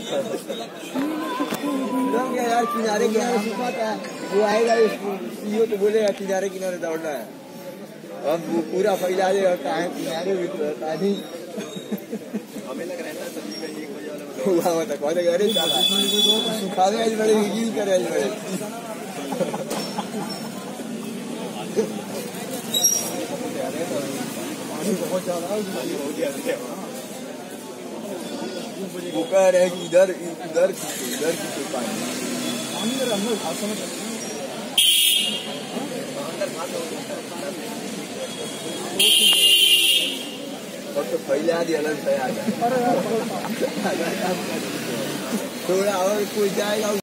यार किनारे किनारे सुखाता है, वो आएगा सीओ तो बोलेगा किनारे किनारे दौड़ना है, अब वो पूरा फैला देगा कहाँ किनारे भी पानी हमें लग रहा है सभी का एक बजे वाला हुआ था कौन अरे चला सुखाने आज बड़े हील करे आज बड़े पानी बहुत ज्यादा वो कह रहे हैं कि इधर इधर की पानी अंदर अंदर भाषा में और तो फैला दिया अलग से आ गया थोड़ा और कोई जाएगा।